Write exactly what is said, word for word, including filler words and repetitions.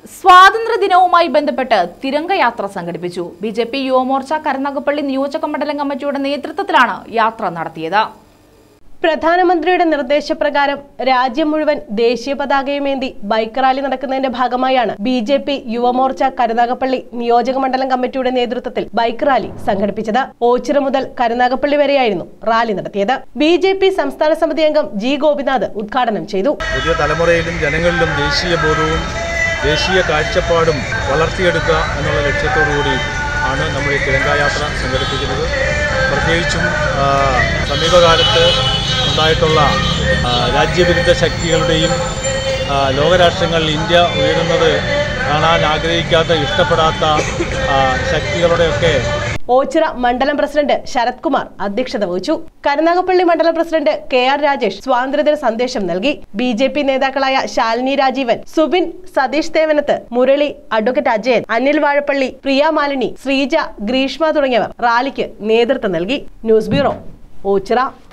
സ്വാതന്ത്ര്യദിനവുമായി ബന്ധപ്പെട്ട് തിരംഗയാത്ര സംഘടിപ്പിച്ചു. B J P Yuvamorcha Karunagappally നിയോജക മണ്ഡലം കമ്മിറ്റിയുടെ നേതൃത്വത്തിലാണ് യാത്ര നടത്തിയത്. പ്രധാനമന്ത്രിയുടെ നിർദ്ദേശപ്രകാരം രാജ്യം മുഴുവൻ ദേശീയ പതാകയുമേന്തി ബൈക്ക് റാലി നടക്കുന്നതിന്റെ ഭാഗമായാണ് B J P Yuvamorcha Karunagappally നിയോജക മണ്ഡലം കമ്മിറ്റിയുടെ നേതൃത്വത്തിൽ ബൈക്ക് റാലി സംഘടിപ്പിച്ചത്. ഓച്ചിറ മുതൽ കരുനാഗപ്പള്ളി വരെയായിരുന്നു റാലി നടത്തിയത്. ബി ജെ പി സംസ്ഥാന സമിതി അംഗം ജി ഗോപിനാഥ് ഉദ്ഘാടനം ചെയ്തു. പുതിയ തലമുറയിലും ജനങ്ങളിലും ദേശീയ ബോധവും ദേശീയ കാഴ്ചപ്പാടും വളർത്തിയെടുക്കുക എന്നുള്ള ലക്ഷ്യത്തോടുകൂടി ആണ് നമ്മൾ ഈ തിരംഗയാത്ര സംഘടിപ്പിക്കുന്നത്. പ്രത്യേകിച്ചും സമീപകാലത്ത് ഉണ്ടായിട്ടുള്ള രാജ്യവിരുദ്ധ ശക്തികളുടെയും ലോകരാഷ്ട്രങ്ങളിൽ ഇന്ത്യ ഉയരുന്നത് കാണാൻ ആഗ്രഹിക്കാത്ത ഇഷ്ടപ്പെടാത്ത ശക്തികളുടെയൊക്കെ ഓച്ചിറ മണ്ഡലം പ്രസിഡന്റ് ശരത് കുമാർ അധ്യക്ഷത വഹിച്ചു. കരുനാഗപ്പള്ളി മണ്ഡലം പ്രസിഡന്റ് കെ ആർ രാജേഷ് സ്വാതന്ത്ര്യദിന സന്ദേശം നൽകി. ബി ജെ പി നേതാക്കളായ ശാലിനി രാജീവൻ, സുബിൻ, സതീഷ് തേവനത്ത്, മുരളി, അഡ്വക്കേറ്റ് അജയൻ, അനിൽ വാഴപ്പള്ളി, പ്രിയ മാലിനി, ശ്രീജ, ഗ്രീഷ്മ തുടങ്ങിയവർ റാലിക്ക് നേതൃത്വം നൽകി. News bureau, Ochira.